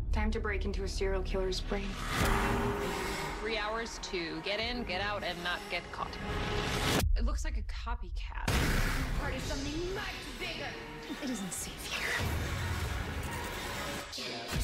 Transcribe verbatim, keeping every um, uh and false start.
Time to break into a serial killer's brain. Three hours to get in, get out, and not get caught. It looks like a copycat. Part of something much bigger. It isn't safe here.